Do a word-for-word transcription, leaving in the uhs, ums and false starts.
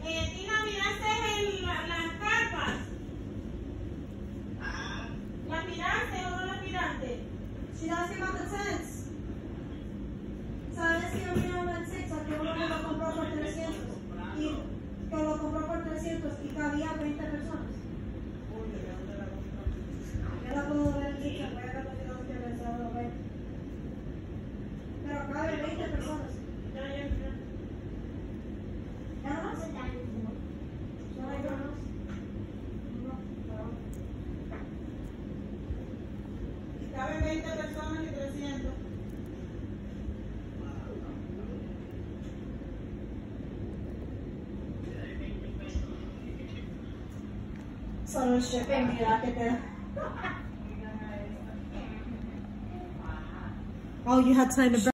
Eh, Tina, miraste el, la, las carpas. ¿La miraste o no la miraste? She's asking about the tents. ¿Sabes que yo miraba en TikTok que uno lo compró por trescientos? Y que lo compró por trescientos y cabía veinte personas. Yo la puedo ver en TikTok, voy a ver los videos que les hago ver. Pero cabe veinte personas. Ya, ya, ya. ¿Nada más? ¿No hay nada más? No, pero... Y cabe veinte personas y trescientos. Solo el shipping, mira que te... Oh, you had time to